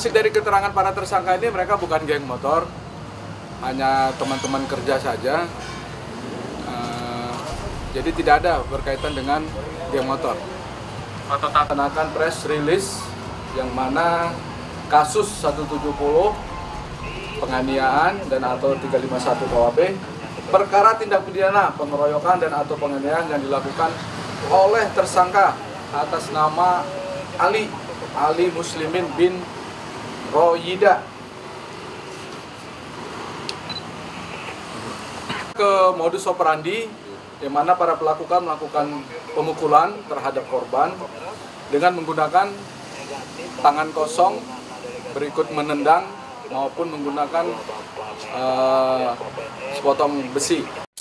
Hasil dari keterangan para tersangka ini, mereka bukan geng motor, hanya teman-teman kerja saja. Jadi tidak ada berkaitan dengan geng motor. Melaksanakan press release yang mana kasus 170 penganiayaan dan atau 351 KUHP, perkara tindak pidana pengeroyokan dan atau penganiayaan yang dilakukan oleh tersangka atas nama Ali Muslimin bin Royida. Ke modus operandi di mana para pelaku melakukan pemukulan terhadap korban dengan menggunakan tangan kosong, berikut menendang maupun menggunakan sepotong besi.